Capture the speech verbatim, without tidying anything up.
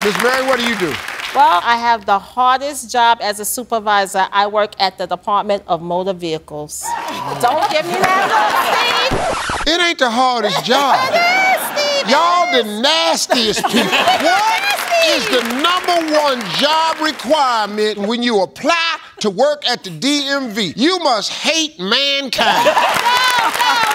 Miss Mary, what do you do? Well, I have the hardest job as a supervisor. I work at the Department of Motor Vehicles. Don't give me that look, Steve. It ain't the hardest job. It is, Steve. Y'all the nastiest people. What is the number one job requirement when you apply to work at the D M V? You must hate mankind. No, no.